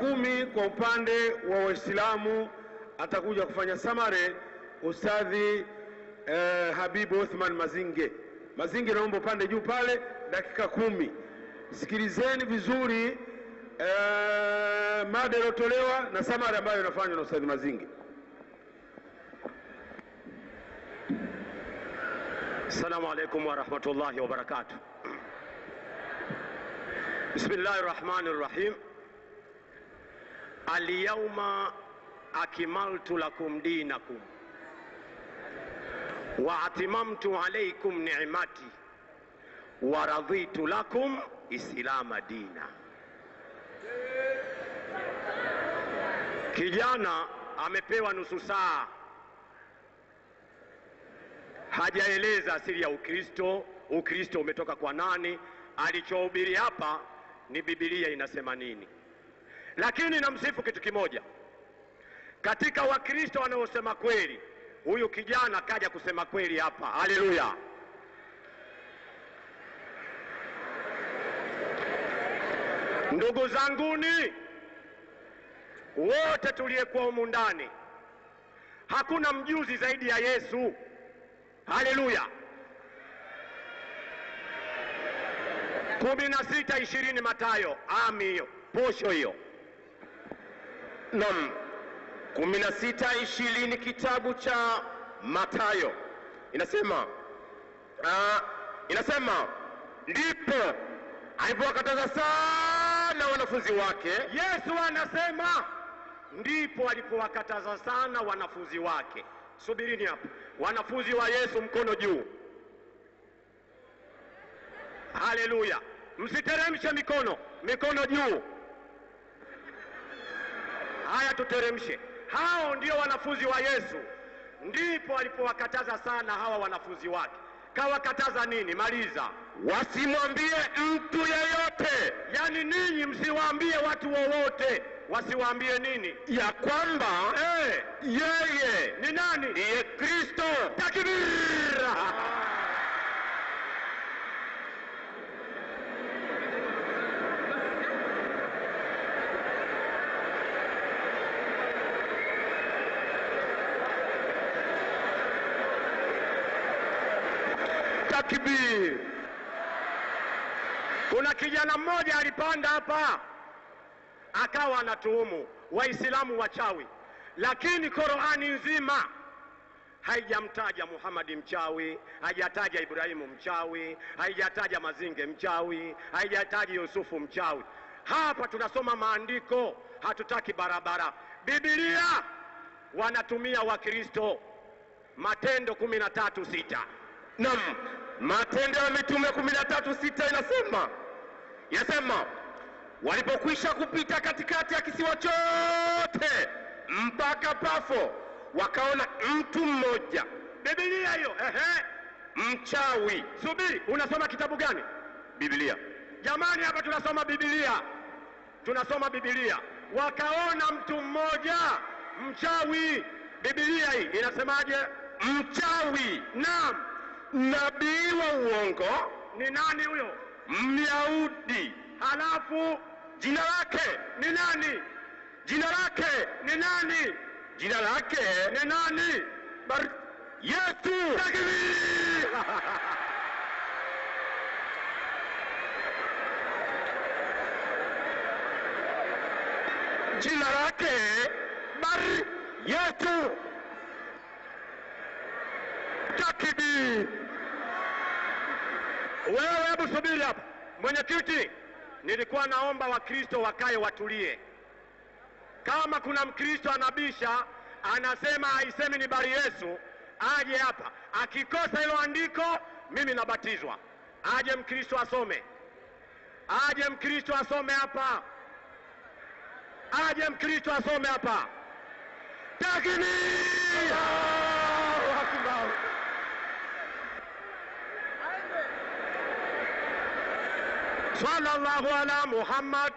10 kwa upande wa Waislamu atakuja kufanya samare Ustadhi Habibu Uthman Mazinge. Mazinge, naomba upande juu pale, dakika 10. Sikilizeni vizuri mada iliyotolewa na samare ambayo inafanywa na Ustadhi Mazinge. Assalamu alaikum wa rahmatullahi wa barakatuh. Bismillahir Rahmanir Rahim. Al-yawma akmaltu lakum dinakum wa atimamtu alaykum ni'mati wa raditu lakum islama dina. Kijana amepewa nusu saa, hajaeleza asili ya Ukristo, Ukristo umetoka kwa nani, alichohubiri hapa ni Biblia inasema nini. Lakini namsifu kitu kimoja, katika Wakristo wanaosema kweli, huyu kijana kaja kusema kweli hapa. Haleluya. Ndugu zanguni wote tuliyekuwa humu ndani, hakuna mjuzi zaidi ya Yesu. Haleluya. 16:20 Mathayo, hiyo posho hiyo. Naam, 16:20 kitabu cha Mathayo inasema ndipo alipowakataza sana wanafunzi wake. Yesu anasema ndipo alipowakataza sana wanafunzi wake. Subirini hapo, wanafunzi wa Yesu mkono juu. Haleluya. Msiteremshe mikono juu. Haya, tuteremshe. Hao ndio wanafunzi wa Yesu. Ndipo alipowakataza sana hawa wanafunzi wake. Kawakataza nini? Maliza. Wasimwambie mtu yeyote. Yani ninyi msiwaambie watu wowote. Wasiwaambie nini? Ya kwamba yeye ni nani? Ndiye Kristo. Takbir! Takbir! Kuna kijana mmoja alipanda hapa akawa anatuhumu Waislamu wachawi, lakini Qur'ani nzima haijamtaja Muhammad mchawi, haijataja Ibrahimu mchawi, haijataja Mazinge mchawi, haijataja Yusufu mchawi. Hapa tunasoma maandiko, hatutaki barabara. Biblia wanatumia Wakristo. Matendo 13:6. Naam, Matendo ya Mitume 13:6 inasema walipokwisha kupita katikati ya kisiwa chote mpaka Pafo, wakaona mtu mmoja. Biblia hiyo, mchawi. Subiri, unasoma kitabu gani? Biblia. Jamani, hapa tunasoma Biblia. Wakaona mtu mmoja mchawi. Biblia hii inasemaje? Mchawi. Naam. Nabii wa uongo. Ni nani huyo? Myahudi. Halafu jina lake ni nani? Jina lake ni nani? Jina lake ni nani? Yesu. Jina lake Yesu. Takbir! Wewe hebu subiri hapa. Mwenyekiti, nilikuwa naomba Wakristo wakae watulie. Kama kuna Mkristo anabisha, anasema haisemi ni bari Yesu, aje hapa. Akikosa hilo andiko, mimi nabatizwa. Aje Mkristo asome. Hapa. Takbir! Allahu Akbar! Sallallahu ala Muhammad.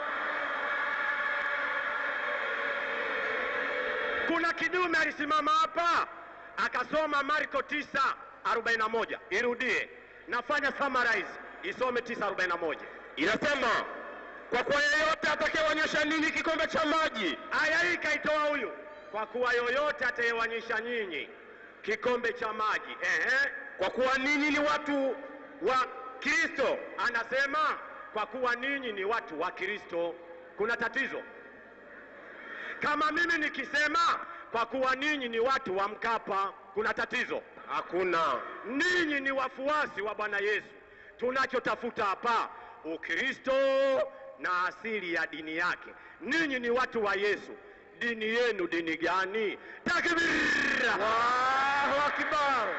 Kuna kidume alisimama hapa akasoma Marko 9:41. Irudie, nafanya summarize, isome 9:41. Inasema kwa kuwa yeyote atakayewanywesha ninyi kikombe cha maji. Aya hii kaitoa huyu, kwa kuwa yoyote atayewanyisha nyinyi kikombe cha maji. Kwa kuwa ninyi ni watu wa Kristo. Anasema kwa kuwa ninyi ni watu wa Kristo. Kuna tatizo kama mimi nikisema kwa kuwa ninyi ni watu wa Mkapa? Kuna tatizo? Hakuna. Ninyi ni wafuasi wa Bwana Yesu. Tunachotafuta hapa Ukristo na asili ya dini yake. Ninyi ni watu wa Yesu. Dini yenu dini gani? Takbir! Allahu Akbar!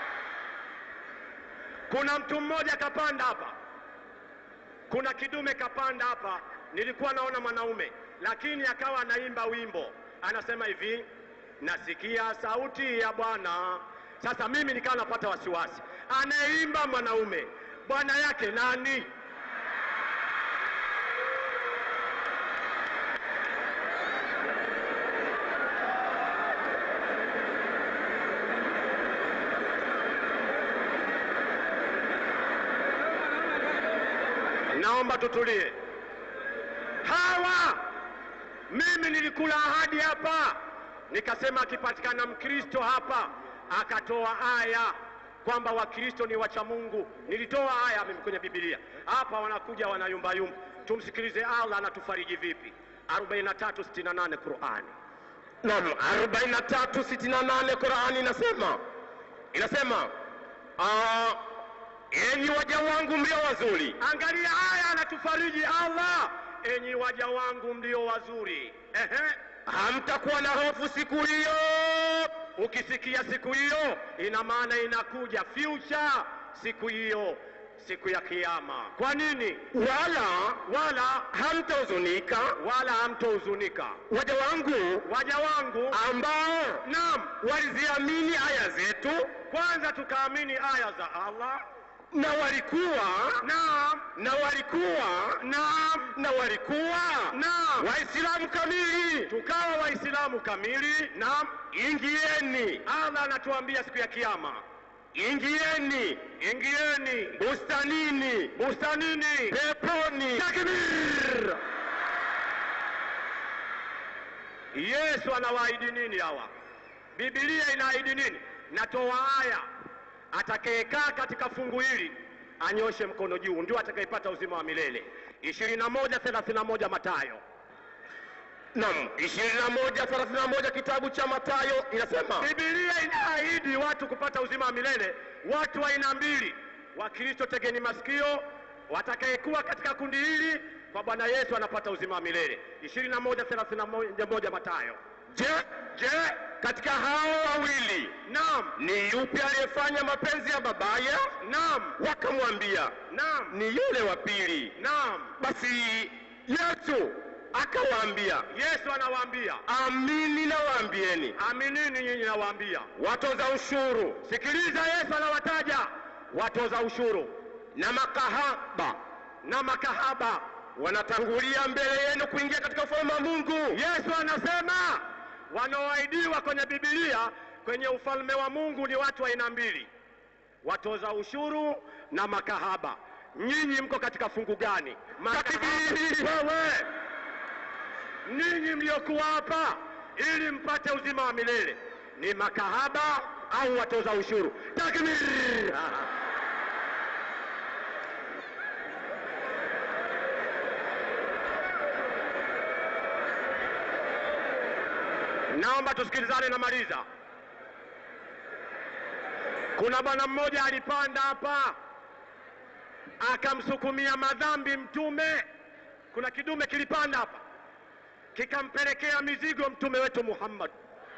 Kuna mtu mmoja kapanda hapa, kuna kidume kapanda hapa. Nilikuwa naona mwanaume, lakini akawa anaimba wimbo, anasema hivi, nasikia sauti ya Bwana. Sasa mimi nikawa napata wasiwasi, anayeimba mwanaume, bwana yake nani? Naomba tutulie. Hawa mimi nilikula ahadi hapa, nikasema akipatikana Mkristo hapa akatoa aya kwamba Wakristo ni wacha Mungu. Nilitoa aya mimi kwenye Biblia. Hapa wanakuja wanayumba yumba. Tumsikilize Allah anatufariji vipi. 43:68 Qur'ani. Naam, 43:68 Qur'ani inasema enyi waja wangu mlio wazuri. Angalia aya anatufariji Allah, enyi waja wangu mlio wazuri. Hamtakuwa na hofu siku hiyo. Ukisikia siku hiyo, ina maana inakuja future siku hiyo, siku ya Kiyama. Kwa nini? Wala hamtahuzunika. Waja wangu ambao waliziamini aya zetu. Kwanza tukaamini aya za Allah na walikuwa Waislamu kamili. Tukawa Waislamu kamili. Naam, ingieni. Allah anatuambia siku ya Kiyama, ingieni bustanini, peponi. Takbir! Yesu anawaahidi nini hawa? Biblia inaahidi nini? Natoa aya, atakayekaa katika fungu hili anyoshe mkono juu, ndio atakayepata uzima wa milele. 21:31 Mathayo. Naam, 21:31 kitabu cha Mathayo inasema, Biblia inaahidi watu kupata uzima wa milele. Watu wa aina mbili, Wakristo tegeni masikio, watakayekuwa katika kundi hili kwa Bwana Yesu anapata uzima wa milele. 21:31 Mathayo. Je, katika hao wawili ni yupi aliyefanya mapenzi ya babaye? Wakamwambia, ni yule wa pili. Basi Yesu akawaambia, Yesu anawaambia, amini nawaambieni, aminini nyinyi nawaambia, watoza ushuru. Sikiliza, Yesu anawataja watoza ushuru na makahaba wanatangulia mbele yenu kuingia katika ufalme wa Mungu. Yesu anasema wanaoahidiwa kwenye Biblia kwenye ufalme wa Mungu ni watu wa aina mbili, watoza ushuru na makahaba. Nyinyi mko katika fungu gani? Wewe, ninyi mliokuwa hapa ili mpate uzima wa milele, ni makahaba au watoza ushuru? Takbir! Naomba tusikilizane, namaliza. Kuna bwana mmoja alipanda hapa akamsukumia madhambi Mtume. Kuna kidume kilipanda hapa kikampelekea mizigo Mtume wetu Muhammad,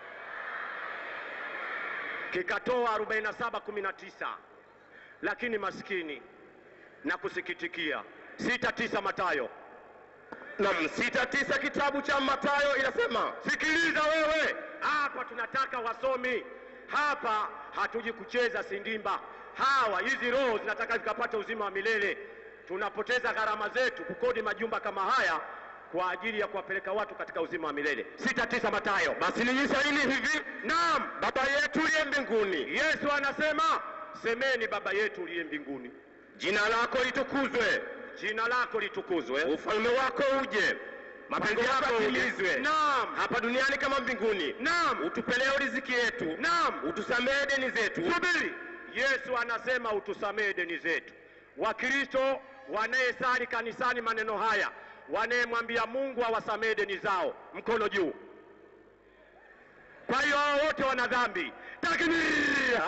kikatoa 47:19, lakini maskini na kusikitikia 6:9 Mathayo. Naam, 6:9 kitabu cha Mathayo inasema, sikiliza wewe, hapa tunataka wasomi, hapa hatuji kucheza sindimba. Hizi roho zinataka zikapata uzima wa milele. Tunapoteza gharama zetu kukodi majumba kama haya kwa ajili ya kuwapeleka watu katika uzima wa milele. 6:9 Mathayo. Basi ni Israeli hivi, Baba yetu uliye mbinguni. Yesu anasema, semeni Baba yetu uliye mbinguni, jina lako litukuzwe, jina lako litukuzwe, ufalme wako uje, mapenzi yako yatimizwe. Naam. Hapa duniani kama mbinguni. Naam. Utupe leo riziki yetu. Naam. Utusamehe deni zetu. Subiri. Yesu anasema utusamehe deni zetu. Wakristo wanayesali kanisani maneno haya, wanayemwambia Mungu awasamehe deni zao, mkono juu. Kwa hiyo wote wana dhambi. Takbir!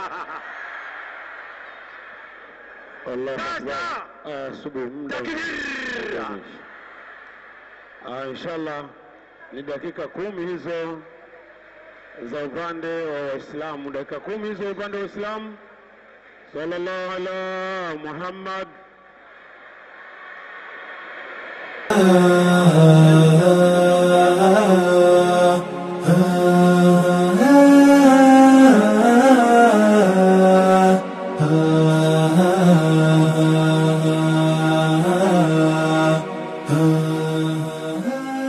Allah Sasa subiri muda. takbir! Inshallah ni dakika 10 hizo za upande wa Waislamu, dakika 10 hizo upande wa Waislamu. Sallallahu ala Muhammad.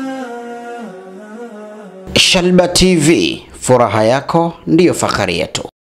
Shalba TV, furaha yako ndiyo fahari yetu.